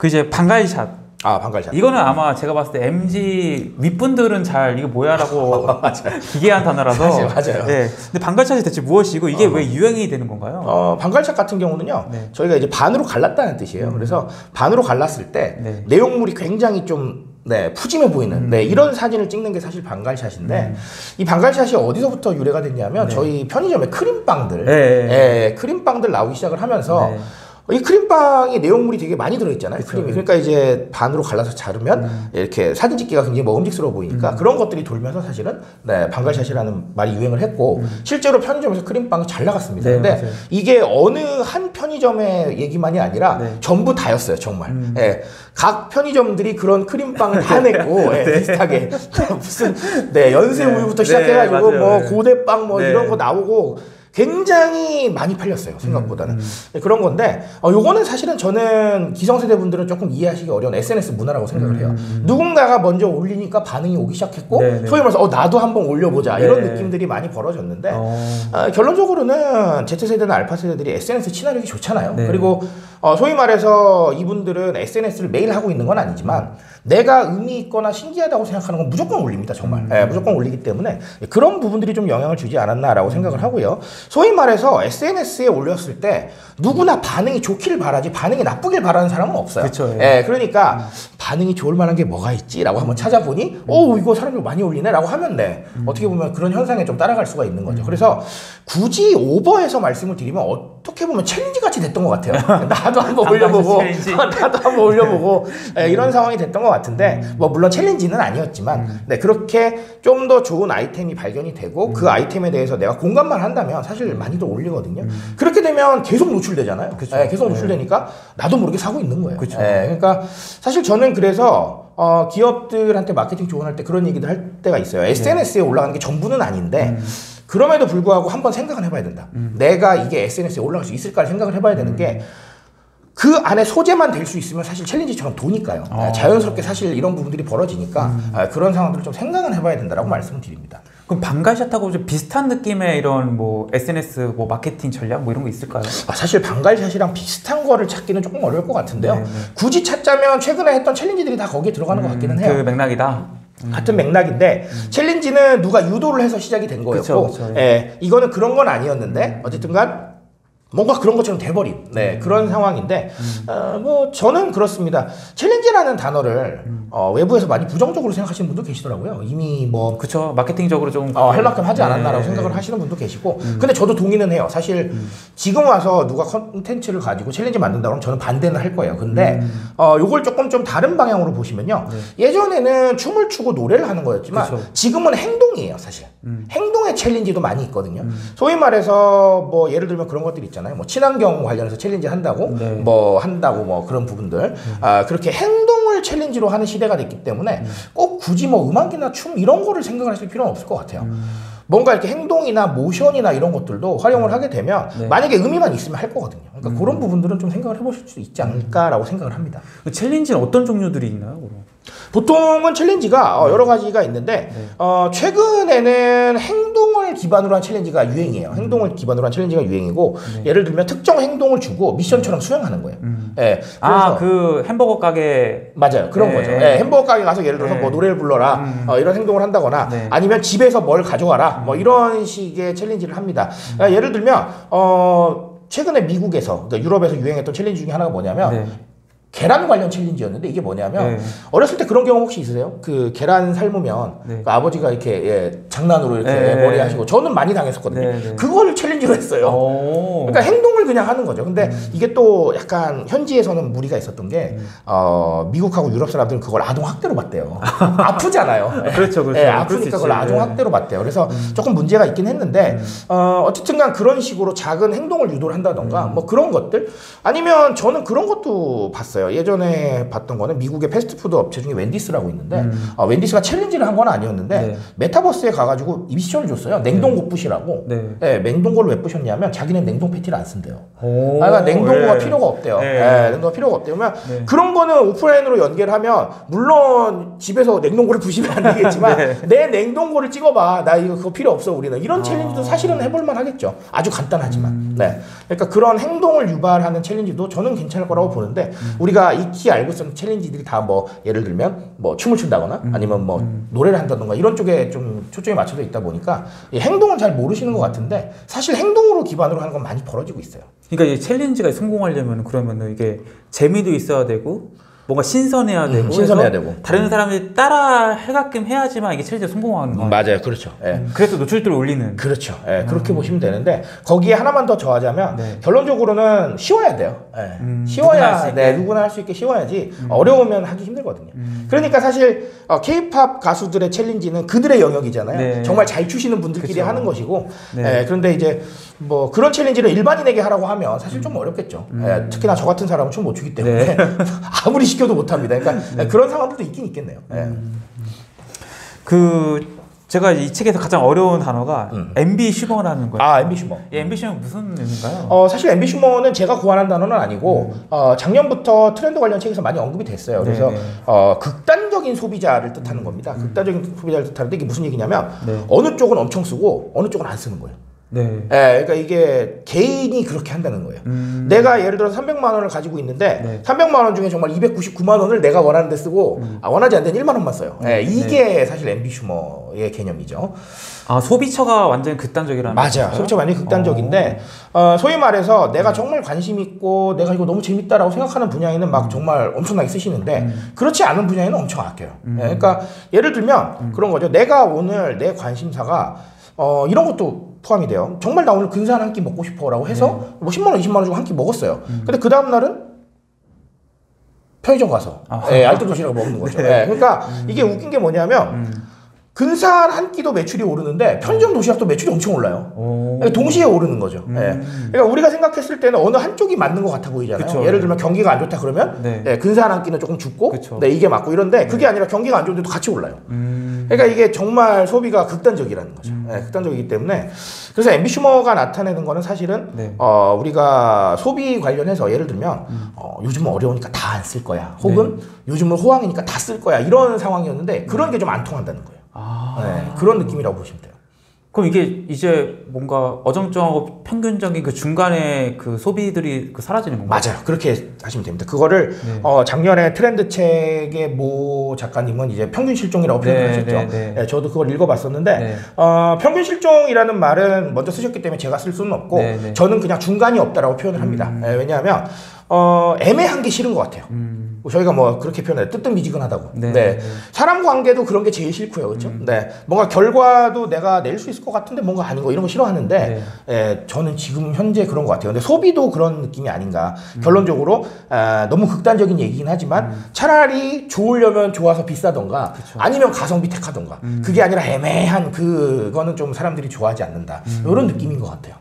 그 이제 방갈샷. 아, 방갈샷. 이거는 아마 제가 봤을 때 MZ 윗분들은 잘 이게 뭐야라고 기괴한 단어라서. 맞아요. 네. 근데 방갈샷이 대체 무엇이고 이게 왜 유행이 되는 건가요? 방갈샷 같은 경우는요. 네. 저희가 이제 반으로 갈랐다는 뜻이에요. 그래서 반으로 갈랐을 때 네. 내용물이 굉장히 좀 푸짐해 보이는 이런 사진을 찍는 게 사실 방갈샷인데 이 방갈샷이 어디서부터 유래가 됐냐면 저희 편의점에 크림빵들 크림빵들 나오기 시작을 하면서 이 크림빵이 내용물이 되게 많이 들어있잖아요. 그쵸, 크림이. 그러니까 이제 반으로 갈라서 자르면 이렇게 사진 찍기가 굉장히 먹음직스러워 보이니까 그런 것들이 돌면서 사실은 방갈샷이라는 말이 유행을 했고 실제로 편의점에서 크림빵이 잘 나갔습니다. 근데 맞아요. 이게 어느 한 편의점의 얘기만이 아니라 전부 다였어요. 정말. 각 편의점들이 그런 크림빵을 다 냈고 비슷하게 무슨 연세 우유부터 시작해가지고 뭐 고대빵 뭐 이런 거 나오고 굉장히 많이 팔렸어요. 생각보다는. 그런 건데 요거는 사실은 저는 기성세대 분들은 조금 이해하시기 어려운 SNS 문화라고 생각을 해요. 누군가가 먼저 올리니까 반응이 오기 시작했고 소위 말해서 나도 한번 올려보자 이런 느낌들이 많이 벌어졌는데 결론적으로는 Z세대나 알파세대들이 SNS 친화력이 좋잖아요. 그리고 소위 말해서 이분들은 SNS를 매일 하고 있는 건 아니지만 내가 의미 있거나 신기하다고 생각하는 건 무조건 올립니다. 정말. 무조건 올리기 때문에 그런 부분들이 좀 영향을 주지 않았나라고 생각을 하고요. 소위 말해서 SNS에 올렸을 때 누구나 반응이 좋길 바라지 반응이 나쁘길 바라는 사람은 없어요. 그쵸, 그러니까 반응이 좋을 만한 게 뭐가 있지라고 한번 찾아보니 이거 사람들 많이 올리네 라고 하면 어떻게 보면 그런 현상에 좀 따라갈 수가 있는 거죠. 그래서 굳이 오버해서 말씀을 드리면 어떻게 보면 챌린지 같이 됐던 것 같아요. 나도 한번 올려보고 나도 한번 올려보고 이런 상황이 됐던 것 같은데 뭐 물론 챌린지는 아니었지만 그렇게 좀 더 좋은 아이템이 발견이 되고 그 아이템에 대해서 내가 공감만 한다면 사실 많이들 올리거든요. 그렇게 되면 계속 노출되잖아요. 계속 노출되니까 나도 모르게 사고 있는 거예요. 그러니까 사실 저는 그래서 기업들한테 마케팅 조언할 때 그런 얘기도 할 때가 있어요. SNS에 올라가는 게 전부는 아닌데 그럼에도 불구하고 한번 생각은 해봐야 된다. 내가 이게 SNS에 올라갈 수 있을까를 생각을 해봐야 되는 게 그 안에 소재만 될 수 있으면 사실 챌린지처럼 도니까요. 자연스럽게 사실 이런 부분들이 벌어지니까 그런 상황들을 좀 생각은 해봐야 된다라고 말씀을 드립니다. 그럼 방갈샷하고 좀 비슷한 느낌의 이런 뭐 SNS 뭐 마케팅 전략 뭐 이런 거 있을까요? 사실 방갈샷이랑 비슷한 거를 찾기는 조금 어려울 것 같은데요. 굳이 찾자면 최근에 했던 챌린지들이 다 거기에 들어가는 것 같기는 해요. 그 맥락이다. 같은 맥락인데 챌린지는 누가 유도를 해서 시작이 된 거였고 이거는 그런 건 아니었는데 어쨌든간 뭔가 그런 것처럼 돼버린 그런 상황인데 뭐 저는 그렇습니다. 챌린지라는 단어를 외부에서 많이 부정적으로 생각하시는 분도 계시더라고요. 이미 뭐 그쵸, 마케팅적으로 좀 할 만큼 하지 않았나라고 생각을 하시는 분도 계시고 근데 저도 동의는 해요. 사실 지금 와서 누가 컨텐츠를 가지고 챌린지 만든다 그러면 저는 반대는 할 거예요. 근데 요걸 조금 좀 다른 방향으로 보시면요. 예전에는 춤을 추고 노래를 하는 거였지만 지금은 행동이에요. 사실 행동의 챌린지도 많이 있거든요. 소위 말해서 뭐 예를 들면 그런 것들이 있잖아요. 뭐 친환경 관련해서 챌린지 한다고 뭐 그런 부분들 그렇게 행동을 챌린지로 하는 시대가 됐기 때문에 꼭 굳이 뭐 음악이나 춤 이런 거를 생각을 하실 필요는 없을 것 같아요. 뭔가 이렇게 행동이나 모션이나 이런 것들도 활용을 하게 되면 만약에 의미만 있으면 할 거거든요. 그러니까 그런 부분들은 좀 생각을 해보실 수 있지 않을까라고 생각을 합니다. 챌린지는 어떤 종류들이 있나요? 그럼? 보통은 챌린지가 여러 가지가 있는데 최근에는 행동을 기반으로 한 챌린지가 유행이에요. 행동을 기반으로 한 챌린지가 유행이고 예를 들면 특정 행동을 주고 미션처럼 수행하는 거예요. 그래서 그 햄버거 가게 맞아요. 그런 거죠. 햄버거 가게 가서 예를 들어서 뭐 노래를 불러라 이런 행동을 한다거나 아니면 집에서 뭘 가져와라 뭐 이런 식의 챌린지를 합니다. 예를 들면 최근에 미국에서 그러니까 유럽에서 유행했던 챌린지 중에 하나가 뭐냐면 계란 관련 챌린지였는데 이게 뭐냐면 어렸을 때 그런 경험 혹시 있으세요? 그 계란 삶으면 그 아버지가 이렇게 장난으로 이렇게 머리 하시고 저는 많이 당했었거든요. 그거를 챌린지로 했어요. 그러니까 행동을 그냥 하는 거죠. 근데 이게 또 약간 현지에서는 무리가 있었던 게 미국하고 유럽 사람들은 그걸 아동 학대로 봤대요. 아프잖아요. 그렇죠. 아프니까 그걸 아동 학대로 봤대요. 그래서 조금 문제가 있긴 했는데 어쨌든간 그런 식으로 작은 행동을 유도를 한다던가 뭐 그런 것들 아니면 저는 그런 것도 봤어요. 예전에 봤던 거는 미국의 패스트푸드 업체 중에 웬디스라고 있는데 wendy스가 챌린지를 한 건 아니었는데 메타버스에 가가지고 미션을 줬어요. 냉동고 부시라고. 냉동고를 왜 부셨냐면 자기는 냉동 패티를 안 쓴대요. 그러니까 냉동고가 필요가 없대요. 냉동고가 필요가 없대요. 그러면 그런 거는 오프라인으로 연결하면 물론 집에서 냉동고를 부시면 안 되겠지만 내 냉동고를 찍어봐. 나 이거 그거 필요 없어 우리는. 이런 챌린지도 사실은 해볼만 하겠죠. 아주 간단하지만. 그러니까 그런 행동을 유발하는 챌린지도 저는 괜찮을 거라고 보는데 우리 우리가 익히 알고 있었던 챌린지들이 다 뭐 예를 들면 뭐 춤을 춘다거나 아니면 뭐 노래를 한다던가 이런 쪽에 좀 초점이 맞춰져 있다 보니까 이 행동은 잘 모르시는 것 같은데 사실 행동으로 기반으로 하는 건 많이 벌어지고 있어요. 그러니까 이 챌린지가 성공하려면 그러면은 이게 재미도 있어야 되고 뭔가 신선해야 되고 신선해야 되고 다른 사람들이 따라 해가끔 해야지만 이게 챌린지가 성공하는 거예요. 맞아요, 그렇죠. 예. 그래서 노출도를 올리는. 그렇죠. 예, 그렇게 보시면 되는데 거기에 하나만 더 더하자면 네. 결론적으로는 쉬워야 돼요. 예. 누구나 할 쉬워야 수 있게. 네, 누구나 할 수 있게 쉬워야지 어려우면 하기 힘들거든요. 그러니까 사실 K-팝 가수들의 챌린지는 그들의 영역이잖아요. 네. 정말 잘 추시는 분들끼리 그쵸. 하는 것이고 네. 예, 그런데 이제 뭐 그런 챌린지를 일반인에게 하라고 하면 사실 좀 어렵겠죠. 예, 특히나 저 같은 사람은 춤 못 추기 때문에 아무리 시켜도 못 합니다. 그러니까 그런 상황들도 있긴 있겠네요. 예. 제가 이 책에서 가장 어려운 단어가 앰비슈머라는 거예요. 아, 앰비슈머. 이 앰비슈머는 무슨 의미인가요? 사실 앰비슈머는 제가 고안한 단어는 아니고 작년부터 트렌드 관련 책에서 많이 언급이 됐어요. 그래서 네네. 극단적인 소비자를 뜻하는 겁니다. 극단적인 소비자를 뜻하는데 이게 무슨 얘기냐면 네. 어느 쪽은 엄청 쓰고 어느 쪽은 안 쓰는 거예요. 네. 그러니까 이게 개인이 그렇게 한다는 거예요. 내가 예를 들어서 300만 원을 가지고 있는데 네. 300만 원 중에 정말 299만 원을 내가 원하는 데 쓰고 원하지 않는 1만 원만 써요. 이게 사실 앰비슈머의 개념이죠. 아, 소비처가 완전 극단적이라는 맞아요. 건가요? 소비처가 완전히 극단적인데 소위 말해서 내가 정말 관심 있고 내가 이거 너무 재밌다라고 생각하는 분야에는 막 정말 엄청나게 쓰시는데 그렇지 않은 분야에는 엄청 아껴요. 그러니까 예를 들면 그런 거죠. 내가 오늘 내 관심사가 이런 것도 포함이 돼요. 정말 나 오늘 근사한 한 끼 먹고 싶어라고 해서 뭐 10만 원, 20만 원 주고 한 끼 먹었어요. 근데 그 다음 날은 편의점 가서 알뜰 도시락을 먹는 거죠. 그러니까 이게 웃긴 게 뭐냐면 근사한 한 끼도 매출이 오르는데 편의점 도시락도 매출이 엄청 올라요. 동시에 오르는 거죠. 그러니까 우리가 생각했을 때는 어느 한쪽이 맞는 것 같아 보이잖아요. 그쵸. 예를 들면 경기가 안 좋다 그러면 근사한 한 끼는 조금 죽고 그쵸. 이게 맞고 이런데 그게 아니라 경기가 안 좋은데도 같이 올라요. 그러니까 이게 정말 소비가 극단적이라는 거죠. 극단적이기 때문에 그래서 앰비슈머가 나타내는 거는 사실은 우리가 소비 관련해서 예를 들면 요즘은 어려우니까 다 안 쓸 거야. 혹은 요즘은 호황이니까 다 쓸 거야. 이런 상황이었는데 그런 게 좀 안 통한다는 거예요. 그런 느낌이라고 보시면 돼요. 그럼 이게 이제 뭔가 어정쩡하고 평균적인 그 중간에 그 소비들이 사라지는 건가요? 맞아요. 그렇게 하시면 됩니다. 그거를 작년에 트렌드 책의 모 작가님은 이제 평균 실종이라고 표현을 하셨죠. 저도 그걸 읽어봤었는데 평균 실종이라는 말은 먼저 쓰셨기 때문에 제가 쓸 수는 없고 저는 그냥 중간이 없다라고 표현을 합니다. 왜냐하면 애매한 게 싫은 것 같아요. 저희가 뭐 그렇게 표현해요. 뜨뜻미지근하다고. 사람 관계도 그런 게 제일 싫고요. 그렇죠? 뭔가 결과도 내가 낼 수 있을 것 같은데 뭔가 아닌 거 이런 거 싫어하는데 저는 지금 현재 그런 것 같아요. 근데 소비도 그런 느낌이 아닌가. 결론적으로 너무 극단적인 얘기긴 하지만 차라리 좋으려면 좋아서 비싸던가 아니면 가성비 택하던가 그게 아니라 애매한 그거는 좀 사람들이 좋아하지 않는다. 이런 느낌인 것 같아요.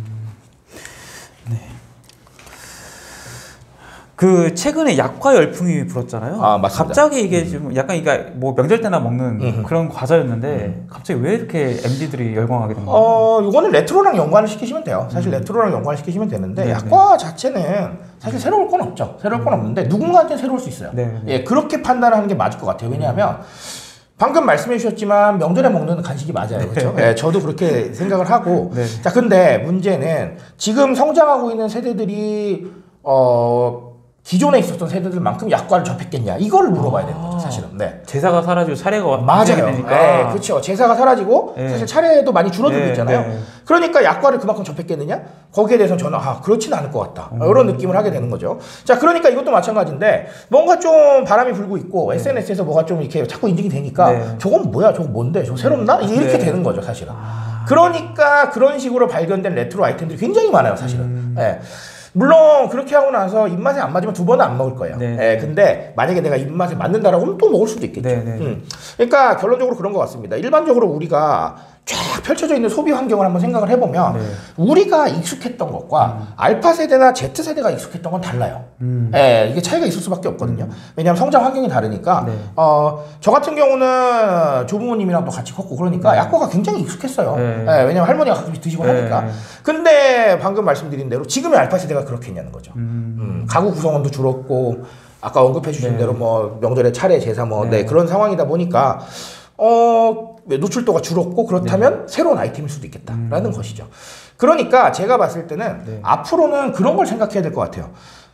그 최근에 약과 열풍이 불었잖아요. 맞습니다. 갑자기 이게 좀 약간 이게 뭐 명절 때나 먹는 그런 과자였는데 갑자기 왜 이렇게 MZ들이 열광하게 된 거예요? 이거는 레트로랑 연관을 시키시면 돼요. 사실 레트로랑 연관을 시키시면 되는데 약과 자체는 사실 새로울 건 없죠. 새로울 건 없는데 누군가한테는 새로울 수 있어요. 그렇게 판단하는 게 맞을 것 같아요. 왜냐하면 방금 말씀해 주셨지만 명절에 먹는 간식이 맞아요. 그렇죠? 저도 그렇게 생각을 하고 자, 근데 문제는 지금 성장하고 있는 세대들이 기존에 있었던 세대들만큼 약과를 접했겠냐 이걸 물어봐야 되는 거죠 사실은. 제사가 사라지고 차례가 맞아요. 되니까. 그렇죠. 제사가 사라지고 사실 차례도 많이 줄어들고 있잖아요. 그러니까 약과를 그만큼 접했겠느냐 거기에 대해서는 저는 그렇지는 않을 것 같다 이런 느낌을 하게 되는 거죠. 자, 그러니까 이것도 마찬가지인데 뭔가 좀 바람이 불고 있고 SNS에서 뭐가 좀 이렇게 자꾸 인증이 되니까 저건 뭐야 저거 뭔데 저거 새롭나 이렇게 되는 거죠 사실은. 그러니까 그런 식으로 발견된 레트로 아이템들이 굉장히 많아요 사실은. 물론 그렇게 하고 나서 입맛에 안 맞으면 두 번은 안 먹을 거예요. 근데 만약에 내가 입맛에 맞는다라고 하면 또 먹을 수도 있겠죠. 그러니까 결론적으로 그런 것 같습니다. 일반적으로 우리가 쫙 펼쳐져 있는 소비 환경을 한번 생각을 해보면 우리가 익숙했던 것과 알파 세대나 Z 세대가 익숙했던 건 달라요. 이게 차이가 있을 수밖에 없거든요. 왜냐하면 성장 환경이 다르니까. 저 같은 경우는 조부모님이랑도 같이 컸고 그러니까 약과가 굉장히 익숙했어요. 왜냐하면 할머니가 가끔씩 드시고 하니까. 근데 방금 말씀드린 대로 지금의 알파 세대가 그렇겠냐는 거죠. 가구 구성원도 줄었고 아까 언급해 주신 대로 뭐 명절에 차례 제사 뭐 그런 상황이다 보니까 노출도가 줄었고 그렇다면 새로운 아이템일 수도 있겠다라는 것이죠. 그러니까 제가 봤을 때는 앞으로는 그런 걸 생각해야 될 것 같아요.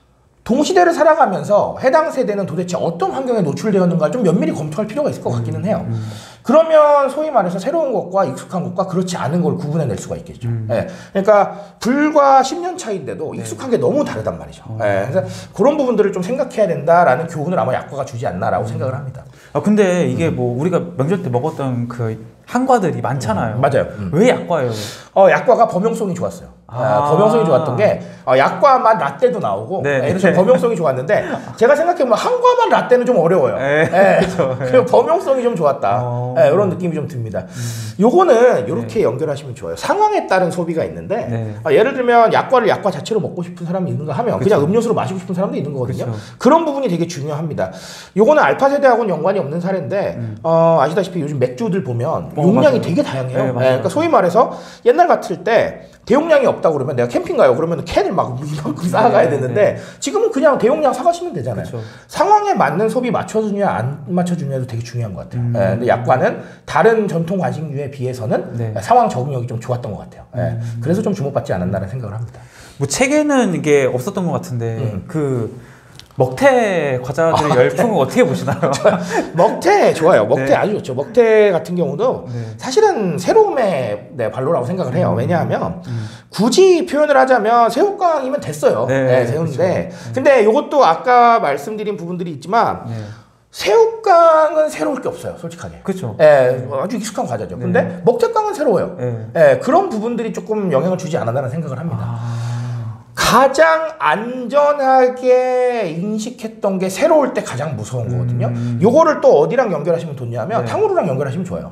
동시대를 살아가면서 해당 세대는 도대체 어떤 환경에 노출되었는가 좀 면밀히 검토할 필요가 있을 것 같기는 해요. 그러면 소위 말해서 새로운 것과 익숙한 것과 그렇지 않은 걸 구분해낼 수가 있겠죠. 예. 그러니까 불과 10년 차인데도 익숙한 게 너무 다르단 말이죠. 예. 그래서 그런 부분들을 좀 생각해야 된다라는 교훈을 아마 약과가 주지 않나라고 생각을 합니다. 근데 이게 뭐 우리가 명절 때 먹었던 그 한과들이 많잖아요. 맞아요. 왜 약과예요? 약과가 범용성이 좋았어요. 범용성이 좋았던 게 약과만 라떼도 나오고 그래서 범용성이 좋았는데 제가 생각해보면 한과만 라떼는 좀 어려워요. 그렇죠. 그리고 범용성이 좀 좋았다. 이런 느낌이 좀 듭니다. 요거는 이렇게 연결하시면 좋아요. 상황에 따른 소비가 있는데 예를 들면 약과를 약과 자체로 먹고 싶은 사람이 있는가 하면 그냥 음료수로 마시고 싶은 사람도 있는 거거든요. 그런 부분이 되게 중요합니다. 요거는 알파 세대하고는 연관이 없는 사례인데 아시다시피 요즘 맥주들 보면 용량이 되게 다양해요. 그러니까 소위 말해서 옛날 같을 때 대용량이 없다고 그러면 내가 캠핑 가요. 그러면 캔을 막 이만큼 쌓아가야 되는데 지금은 그냥 대용량 사가시면 되잖아요. 그쵸. 상황에 맞는 소비 맞춰주냐 안 맞춰주냐도 되게 중요한 것 같아요. 근데 약과는 다른 전통 간식류에 비해서는 상황 적응력이 좀 좋았던 것 같아요. 그래서 좀 주목받지 않았나라는 생각을 합니다. 뭐 책에는 이게 없었던 것 같은데 그 먹태 과자들의 열풍을 어떻게 보시나요? 먹태 좋아요. 먹태 아주 좋죠. 먹태 같은 경우도 사실은 새로움의 발로라고 생각을 해요. 왜냐하면 굳이 표현을 하자면 새우깡이면 됐어요. 새우인데 그렇죠. 근데 이것도 아까 말씀드린 부분들이 있지만 새우깡은 새로울 게 없어요, 솔직하게. 그렇죠. 아주 익숙한 과자죠. 근데 먹태깡은 새로워요. 그런 부분들이 조금 영향을 주지 않았나라는 생각을 합니다. 가장 안전하게 인식했던 게 새로울 때 가장 무서운 거거든요. 요거를 또 어디랑 연결하시면 좋냐면 탕후루랑 연결하시면 좋아요.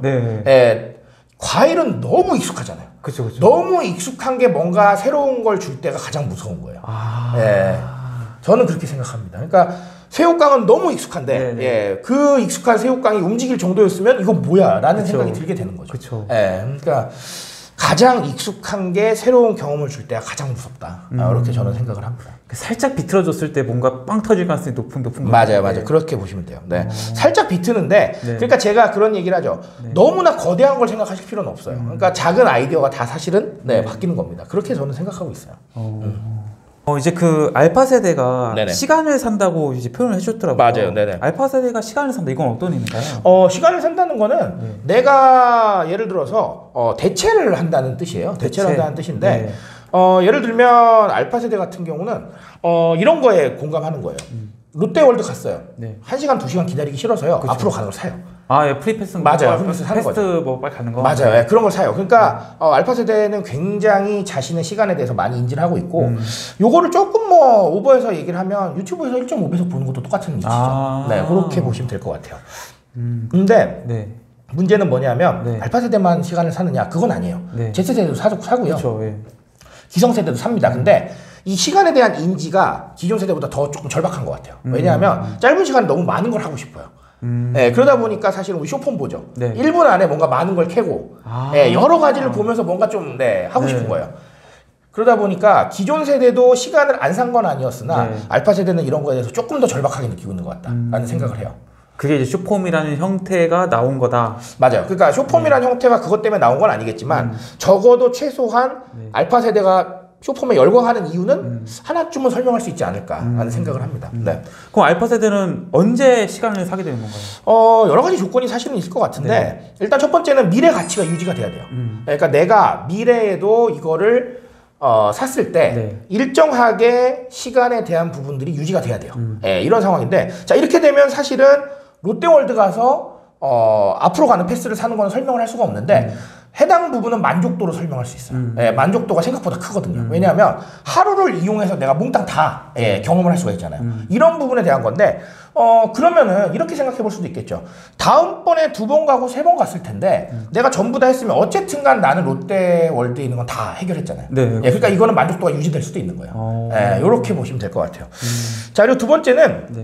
과일은 너무 익숙하잖아요. 그쵸. 너무 익숙한 게 뭔가 새로운 걸 줄 때가 가장 무서운 거예요. 저는 그렇게 생각합니다. 그러니까 새우깡은 너무 익숙한데 그 익숙한 새우깡이 움직일 정도였으면 이건 뭐야 라는 생각이 들게 되는 거죠. 그러니까 가장 익숙한 게 새로운 경험을 줄 때가 가장 무섭다. 이렇게 저는 생각을 합니다. 살짝 비틀어줬을 때 뭔가 빵 터질 가능성이 높은 맞아요. 그렇게 보시면 돼요. 살짝 비트는데 그러니까 제가 그런 얘기를 하죠. 너무나 거대한 걸 생각하실 필요는 없어요. 그러니까 작은 아이디어가 다 사실은 바뀌는 겁니다. 그렇게 저는 생각하고 있어요. 이제 그 알파 세대가 시간을 산다고 이제 표현을 해줬더라고요. 맞아요. 알파 세대가 시간을 산다. 이건 어떤 의미인가요? 시간을 산다는 거는 내가 예를 들어서 대체를 한다는 뜻이에요. 대체를 한다는 뜻인데 예를 들면 알파 세대 같은 경우는 이런 거에 공감하는 거예요. 롯데월드 갔어요. 1시간, 2시간 기다리기 싫어서요. 앞으로 가는 걸 사요. 프리패스 맞아요. 프리패스 사는 거죠. 패스트 뭐 빨리 가는 거. 맞아요. 그런 걸 사요. 그러니까 알파 세대는 굉장히 자신의 시간에 대해서 많이 인지를 하고 있고 요거를 조금 뭐 오버해서 얘기를 하면 유튜브에서 1.5배속 보는 것도 똑같은 위치죠. 그렇게 보시면 될 것 같아요. 근데 문제는 뭐냐면 알파 세대만 시간을 사느냐 그건 아니에요. Z세대도 사고요. 그렇죠. 기성세대도 삽니다. 근데 이 시간에 대한 인지가 기존 세대보다 더 조금 절박한 것 같아요. 왜냐하면 짧은 시간에 너무 많은 걸 하고 싶어요. 그러다 보니까 사실은 우리 쇼폰 보죠. 1분 안에 뭔가 많은 걸 캐고 여러 가지를 보면서 뭔가 좀 하고 싶은 거예요. 그러다 보니까 기존 세대도 시간을 안 산 건 아니었으나 알파 세대는 이런 거에 대해서 조금 더 절박하게 느끼고 있는 것 같다라는 생각을 해요. 그게 이제 쇼폼이라는 형태가 나온 거다. 맞아요. 그러니까 쇼폼이라는 형태가 그것 때문에 나온 건 아니겠지만 적어도 최소한 알파 세대가 쇼폼에 열광하는 이유는 하나쯤은 설명할 수 있지 않을까라는 생각을 합니다. 그럼 알파 세대는 언제 시간을 사게 되는 건가요? 여러 가지 조건이 사실은 있을 것 같은데 일단 첫 번째는 미래 가치가 유지가 돼야 돼요. 그러니까 내가 미래에도 이거를 샀을 때 일정하게 시간에 대한 부분들이 유지가 돼야 돼요. 이런 상황인데 자 이렇게 되면 사실은 롯데월드 가서 앞으로 가는 패스를 사는 건 설명을 할 수가 없는데 해당 부분은 만족도로 설명할 수 있어요. 만족도가 생각보다 크거든요. 왜냐하면 하루를 이용해서 내가 몽땅 다 경험을 할 수가 있잖아요. 이런 부분에 대한 건데 그러면은 이렇게 생각해 볼 수도 있겠죠. 다음번에 2번 가고 3번 갔을 텐데 내가 전부 다 했으면 어쨌든 간 나는 롯데월드에 있는 건 다 해결했잖아요. 그러니까 이거는 만족도가 유지될 수도 있는 거예요. 이렇게 보시면 될 것 같아요. 자 그리고 두 번째는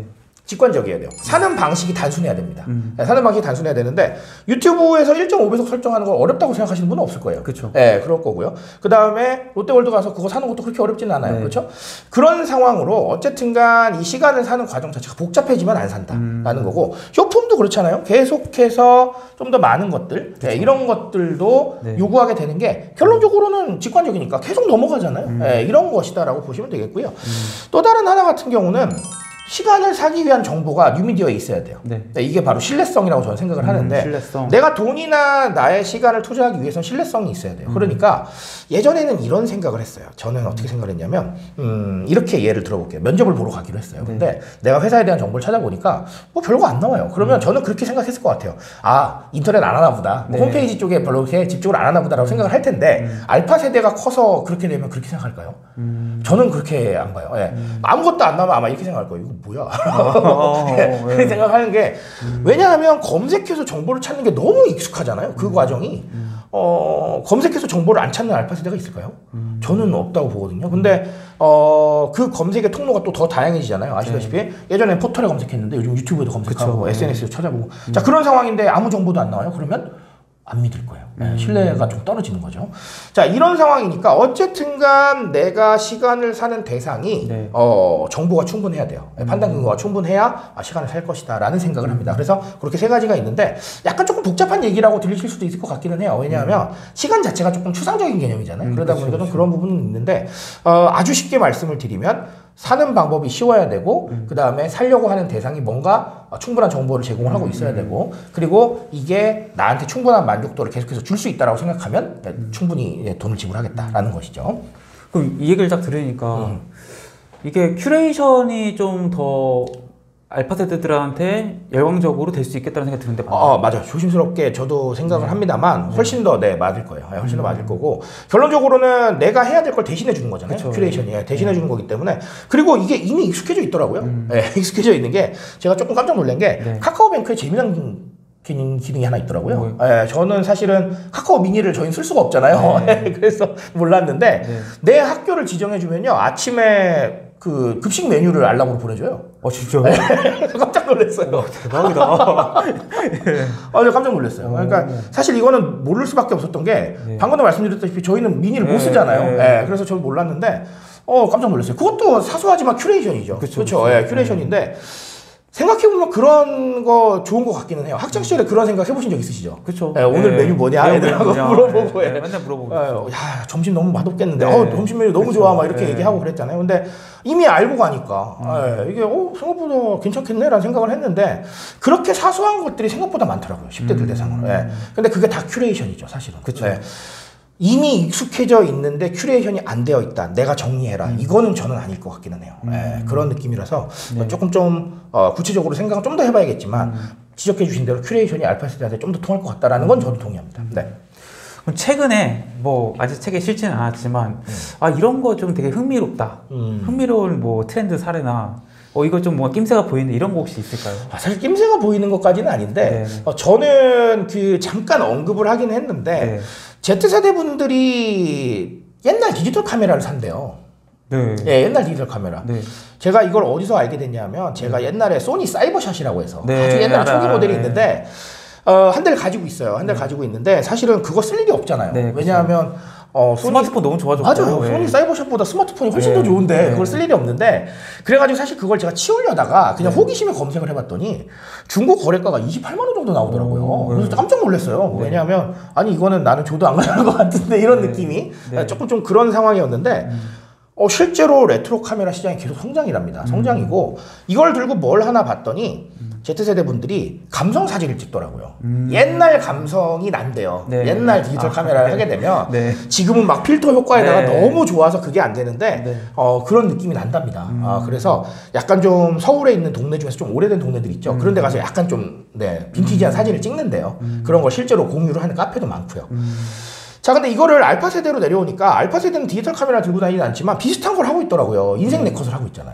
직관적이어야 돼요. 사는 방식이 단순해야 됩니다. 네, 사는 방식이 단순해야 되는데 유튜브에서 1.5배속 설정하는 걸 어렵다고 생각하시는 분은 없을 거예요. 그렇죠. 네, 그럴 거고요. 그 다음에 롯데월드 가서 그거 사는 것도 그렇게 어렵지는 않아요. 네. 그렇죠? 그런 상황으로 어쨌든간 이 시간을 사는 과정 자체가 복잡해지면 안 산다라는 거고 쇼폼도 그렇잖아요. 계속해서 좀 더 많은 것들 네, 이런 것들도 네. 요구하게 되는 게 결론적으로는 직관적이니까 계속 넘어가잖아요. 네, 이런 것이다라고 보시면 되겠고요. 또 다른 하나 같은 경우는 시간을 사기 위한 정보가 뉴미디어에 있어야 돼요. 네. 이게 바로 신뢰성이라고 저는 생각을 하는데 신뢰성. 내가 돈이나 나의 시간을 투자하기 위해서는 신뢰성이 있어야 돼요. 그러니까 예전에는 이런 생각을 했어요. 저는 어떻게 생각을 했냐면 이렇게 예를 들어볼게요. 면접을 보러 가기로 했어요. 네. 근데 내가 회사에 대한 정보를 찾아보니까 뭐 별거 안 나와요. 그러면 저는 그렇게 생각했을 것 같아요. 아, 인터넷 안 하나 보다. 네. 홈페이지 쪽에 별로 이렇게 집중을 안 하나 보다라고 생각을 할 텐데 알파 세대가 커서 그렇게 되면 그렇게 생각할까요? 저는 그렇게 안 봐요. 네. 아무것도 안 나오면 아마 이렇게 생각할 거예요. 이거 뭐야? 그렇게 생각하는 게 왜냐하면 검색해서 정보를 찾는 게 너무 익숙하잖아요. 그 과정이 검색해서 정보를 안 찾는 알파 세대가 있을까요? 저는 없다고 보거든요. 근데 그 검색의 통로가 또 더 다양해지잖아요. 아시다시피 예전에 포털에 검색했는데 요즘 유튜브에도 검색하고 그쵸. SNS에도 찾아보고 자 그런 상황인데 아무 정보도 안 나와요. 그러면 안 믿을 거예요. 신뢰가 좀 떨어지는 거죠. 자, 이런 상황이니까 어쨌든간 내가 시간을 사는 대상이 네. 정보가 충분해야 돼요. 판단 근거가 충분해야 시간을 살 것이다 라는 생각을 합니다. 그래서 그렇게 세 가지가 있는데 약간 조금 복잡한 얘기라고 들리실 수도 있을 것 같기는 해요. 왜냐하면 시간 자체가 조금 추상적인 개념이잖아요. 그러다 보니까 좀 그런 부분은 있는데 아주 쉽게 말씀을 드리면 사는 방법이 쉬워야 되고 그 다음에 살려고 하는 대상이 뭔가 충분한 정보를 제공을 하고 있어야 되고 그리고 이게 나한테 충분한 만족도를 계속해서 줄 수 있다고 생각하면 충분히 돈을 지불하겠다라는 것이죠. 그럼 이 얘기를 딱 들으니까 이게 큐레이션이 좀 더 알파 세대들한테 열광적으로 될 수 있겠다는 생각이 드는데 맞아요. 조심스럽게 저도 생각을 합니다만 훨씬 더 맞을 거예요. 훨씬 더 맞을 거고 결론적으로는 내가 해야 될 걸 대신해 주는 거잖아요. 그쵸. 큐레이션이 대신해 주는 거기 때문에 그리고 이게 이미 익숙해져 있더라고요. 네, 익숙해져 있는 게 제가 조금 깜짝 놀란 게 카카오뱅크에 재미난 기능이 하나 있더라고요. 네, 저는 사실은 카카오 미니를 저희는 쓸 수가 없잖아요. 네. 그래서 몰랐는데 내 학교를 지정해주면요 아침에 그 급식 메뉴를 알람으로 보내줘요. 진짜요? 네. 깜짝 놀랐어요. 대박이다. 저 깜짝 놀랐어요. 그러니까 사실 이거는 모를 수밖에 없었던 게 방금도 말씀드렸다시피 저희는 미니를 못 쓰잖아요. 네. 그래서 저는 몰랐는데 깜짝 놀랐어요. 그것도 사소하지만 큐레이션이죠. 그렇죠. 큐레이션인데 생각해보면 그런 거 좋은 거 같기는 해요. 학창시절에 그런 생각 해보신 적 있으시죠? 그쵸. 오늘 메뉴 뭐냐? 애들하고 물어보고. 맨날 물어보고. 야, 점심 너무 맛없겠는데. 점심 메뉴 너무 좋아. 막 이렇게 얘기하고 그랬잖아요. 근데 이미 알고 가니까. 이게, 생각보다 괜찮겠네? 라는 생각을 했는데, 그렇게 사소한 것들이 생각보다 많더라고요. 10대들 대상으로. 근데 그게 다 큐레이션이죠, 사실은. 그쵸. 이미 익숙해져 있는데 큐레이션이 안 되어 있다. 내가 정리해라. 이거는 저는 아닐 것 같기는 해요. 그런 느낌이라서 조금 좀 구체적으로 생각을 좀 더 해봐야겠지만 지적해 주신 대로 큐레이션이 알파 세대한테 좀 더 통할 것 같다라는 건 저도 동의합니다. 네. 그럼 최근에 뭐 아직 책에 실지는 않았지만 이런 거 좀 되게 흥미롭다. 흥미로운 뭐 트렌드 사례나 이거 좀 뭔가 낌새가 보이는 이런 거 혹시 있을까요? 사실 낌새가 보이는 것까지는 아닌데 저는 그 잠깐 언급을 하긴 했는데 Z세대 분들이 옛날 디지털 카메라를 산대요. 옛날 디지털 카메라. 제가 이걸 어디서 알게 됐냐면 제가 옛날에 소니 사이버샷이라고 해서 아주 옛날에 초기 모델이 있는데 한 대를 가지고 있어요. 한 대를 가지고 있는데 사실은 그거 쓸 일이 없잖아요. 왜냐하면 스마트폰 너무 좋아졌고 맞아요. 소니 사이버샷보다 스마트폰이 훨씬 더 좋은데 그걸 쓸 일이 없는데 그래가지고 사실 그걸 제가 치우려다가 그냥 호기심에 검색을 해봤더니 중고 거래가가 28만 원 정도 나오더라고요. 그래서 깜짝 놀랐어요. 왜냐하면 아니 이거는 나는 줘도 안 가는 것 같은데 이런 느낌이 조금 좀 그런 상황이었는데 실제로 레트로 카메라 시장이 계속 성장이랍니다. 성장이고 이걸 들고 뭘 하나 봤더니 Z세대 분들이 감성 사진을 찍더라고요. 옛날 감성이 난대요. 옛날 디지털 카메라를 하게 되면 지금은 막 필터 효과에다가 너무 좋아서 그게 안 되는데 그런 느낌이 난답니다. 그래서 약간 좀 서울에 있는 동네 중에서 좀 오래된 동네들 있죠. 그런 데 가서 약간 좀 빈티지한 사진을 찍는데요. 그런 걸 실제로 공유를 하는 카페도 많고요. 자, 근데 이거를 알파 세대로 내려오니까 알파 세대는 디지털 카메라 들고 다니진 않지만 비슷한 걸 하고 있더라고요. 인생 네컷을 하고 있잖아요.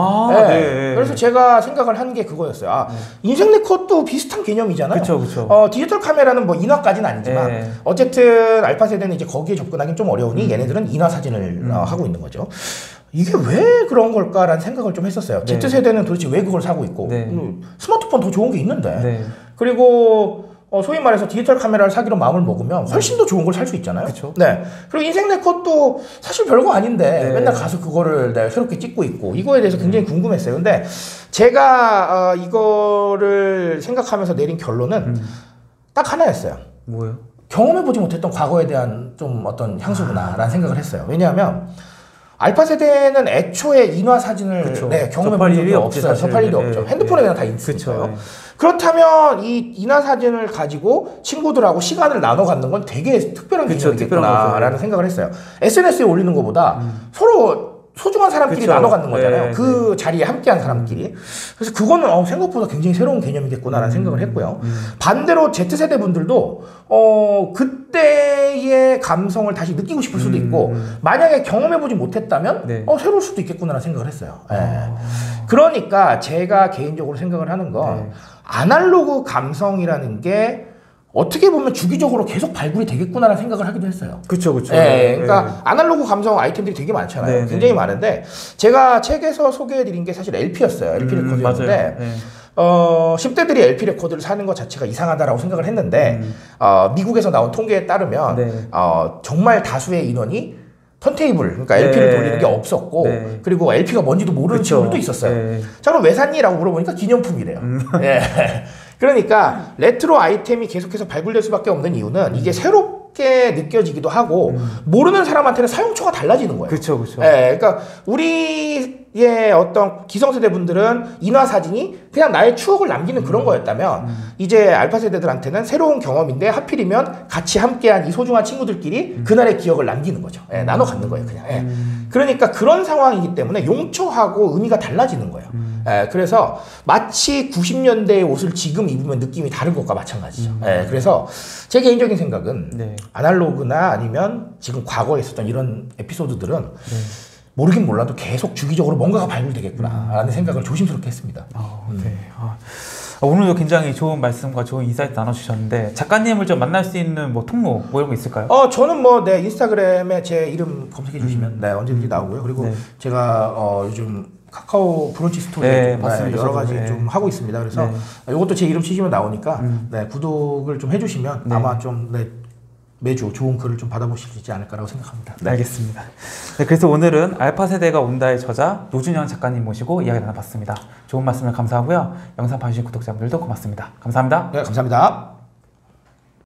그래서 제가 생각을 한 게 그거였어요. 인생 네컷도 비슷한 개념이잖아요. 그쵸. 디지털 카메라는 뭐 인화까지는 아니지만 어쨌든 알파 세대는 이제 거기에 접근하기는 좀 어려우니 얘네들은 인화 사진을 하고 있는 거죠. 이게 왜 그런 걸까라는 생각을 좀 했었어요. 네. Z세대는 도대체 왜 그걸 사고 있고 네. 스마트폰 더 좋은 게 있는데 네. 그리고 소위 말해서 디지털 카메라를 사기로 마음을 먹으면 훨씬 더 좋은 걸 살 수 있잖아요. 그쵸. 네. 그리고 인생 네컷도 사실 별거 아닌데 네. 맨날 가서 그거를 새롭게 찍고 있고 이거에 대해서 굉장히 궁금했어요. 근데 제가 이거를 생각하면서 내린 결론은 딱 하나였어요. 뭐예요? 경험해보지 못했던 과거에 대한 좀 어떤 향수구나라는 생각을 했어요. 왜냐하면 알파 세대는 애초에 인화 사진을 경험해본 적이 없어요. 접할 일이 없죠. 핸드폰에 그냥 다 있으니까요. 그렇다면 이 인화 사진을 가지고 친구들하고 시간을 나눠 갖는 건 되게 특별한 개념이겠구나라는 생각을 했어요. SNS에 올리는 것보다 서로 소중한 사람끼리 나눠 갖는 거잖아요. 그 자리에 함께한 사람끼리. 그래서 그거는 생각보다 굉장히 새로운 개념이겠구나라는 생각을 했고요. 반대로 Z세대 분들도 그때의 감성을 다시 느끼고 싶을 수도 있고 만약에 경험해보지 못했다면 새로울 수도 있겠구나라는 생각을 했어요. 그러니까 제가 개인적으로 생각을 하는 건 아날로그 감성이라는 게 어떻게 보면 주기적으로 계속 발굴이 되겠구나라는 생각을 하기도 했어요. 그쵸. 그러니까 아날로그 감성 아이템들이 되게 많잖아요. 굉장히 많은데 제가 책에서 소개해드린 게 사실 LP였어요. LP 레코드였는데 10대들이 LP 레코드를 사는 것 자체가 이상하다라고 생각을 했는데 미국에서 나온 통계에 따르면 정말 다수의 인원이 턴테이블, 그러니까 LP를 돌리는 게 없었고 그리고 LP가 뭔지도 모르는 친구들도 있었어요. 자, 그럼 왜 샀니? 라고 물어보니까 기념품이래요. 그러니까 레트로 아이템이 계속해서 발굴될 수밖에 없는 이유는 이게 새롭게 느껴지기도 하고 모르는 사람한테는 사용처가 달라지는 거예요. 그렇죠. 그러니까 우리의 어떤 기성세대 분들은 인화 사진이 그냥 나의 추억을 남기는 그런 거였다면 이제 알파 세대들한테는 새로운 경험인데 하필이면 같이 함께한 이 소중한 친구들끼리 그날의 기억을 남기는 거죠. 나눠 갖는 거예요, 그냥. 그러니까 그런 상황이기 때문에 용처하고 의미가 달라지는 거예요. 그래서 마치 90년대의 옷을 지금 입으면 느낌이 다른 것과 마찬가지죠. 그래서 제 개인적인 생각은 아날로그나 아니면 지금 과거에 있었던 이런 에피소드들은 모르긴 몰라도 계속 주기적으로 뭔가가 발굴되겠구나라는 생각을 조심스럽게 했습니다. 오늘도 굉장히 좋은 말씀과 좋은 인사이트 나눠주셨는데 작가님을 좀 만날 수 있는 뭐 통로 뭐 이런 거 있을까요? 저는 인스타그램에 제 이름 검색해 주시면 언제든지 나오고요. 그리고 제가 요즘 카카오 브런치 스토리에 여러 가지 좀 하고 있습니다. 그래서 이것도 제 이름 치시면 나오니까 구독을 좀 해주시면 아마 좀 매주 좋은 글을 좀 받아보실 수 있지 않을까라고 생각합니다. 알겠습니다. 그래서 오늘은 알파 세대가 온다의 저자 노준영 작가님 모시고 이야기 나눠봤습니다. 좋은 말씀을 감사하고요. 영상 봐주신 구독자분들도 고맙습니다. 감사합니다. 네, 감사합니다.